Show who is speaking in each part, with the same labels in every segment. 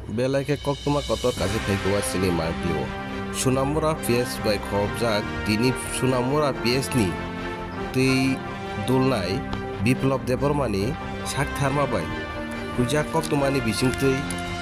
Speaker 1: Belai koktuma kotor kazi feikuwa sini marklio. Sunamura PS by khobjak dini sunamura PS ni tei dulnai biplop debormani sak tharma bai. Kuja koktumani bisingtui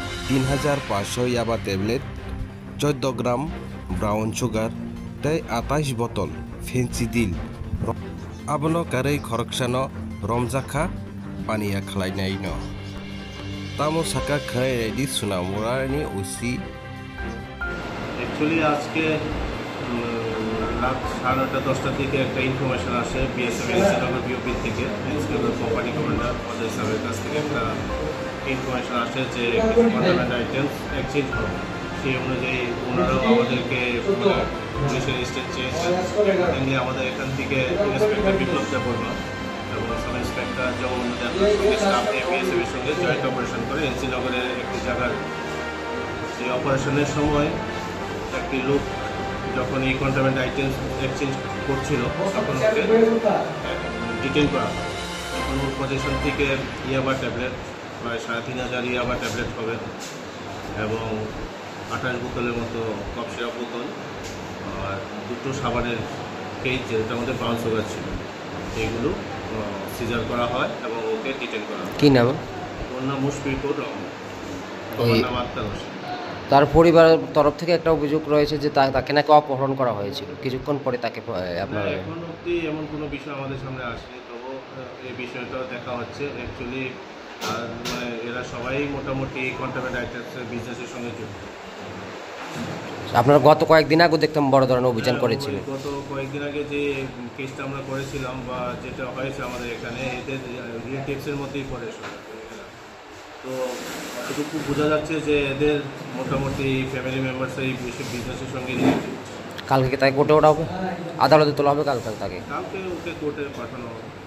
Speaker 1: 3500 yaba tablet 14 gram brown sugar tei 28 botol fancy deal. Abono karai khoroksano romjaka paniya khlainai no. Tamo saka khai ready sunamura ni usi
Speaker 2: actually আজকে রাত 9:30-10টার দিকে একটা information আসে BSF NCW BOP থেকে NCW company commander আমাদের সাহেবের কাছ থেকে একটা ইনফরমেশন আসে যে কিছু কন্ট্রাব্যান্ড আইটেমস এক্সচেঞ্জ হবে সেই অনুযায়ী ওনারাও আমাদেরকে পুলিশের স্টেট চেয়েছেন এমনি আমাদের এখান থেকে ইন্সপেক্টর বিপ্লব দেববর্মা এবং সাব ইন্সপেক্টর জগন্নাথের সঙ্গে স্টাফ বিএসএফের সঙ্গে জয়েন্ট অপারেশন করে এনসিনগরের একটি জায়গার সেই অপারেশনের সময় একটি লোক যখন এই কন্ট্রাব্যান্ড আইটেমস এক্সচেঞ্জ করছিল তখন ওকে ডিটেইন করা হয়। তখন ওর পজিশন থেকে ইয়াবা ট্যাবলেট প্রায় 3500 ইয়াবা ট্যাবলেট হবে এবং 28 বোতলের মতো কফ সিরাপ বোতল আর দুটো সাবানের কেজ যেটার মধ্যে ব্রাউন সুগার ছিল এইগুলো সিজার করা হয় এবং ওকে ডিটেইন করা হয়।
Speaker 3: কি নাম?
Speaker 2: ওর নাম মুশফিকুর রহমান, ওর নাম আক্তার হোসেন।
Speaker 3: তার পরিবারের তরফ থেকে একটা অভিযোগ রয়েছে যে তাকে নাকি অপহরণ করা হয়েছিল, কিছুক্ষণ পরে তাকে আপনার
Speaker 2: এখন অবধি এমন কোনো বিষয় আমাদের সামনে আসেনি, তবু এই বিষয়টাও দেখা হচ্ছে। অ্যাকচুয়ালি মানে এরা সবাই মোটামুটি কন্ট্রাব্যান্ড আইটেমসের বিজনেসের সঙ্গে যুক্ত।
Speaker 3: আপনারা গত কয়েকদিন আগে দেখতাম বড় ধরনের অভিযান করেছিল।
Speaker 2: গত কয়েকদিন আগে যে কেসটা আমরা করেছিলাম বা যেটা হয়েছে আমাদের এখানে এদের রিলেটিভসের মধ্যেই পড়ে সবাই। তো এটুকু বোঝা যাচ্ছে যে এদের মোটামুটি ফ্যামিলি মেম্বার্স এই বিজনেসের সঙ্গে রিলেটেড।
Speaker 3: কালকে তাকে কোর্টে ওঠা হবে, আদালতে তোলা হবে কালকে তাকে।
Speaker 2: কালকে ওকে কোর্টে পাঠানো হবে।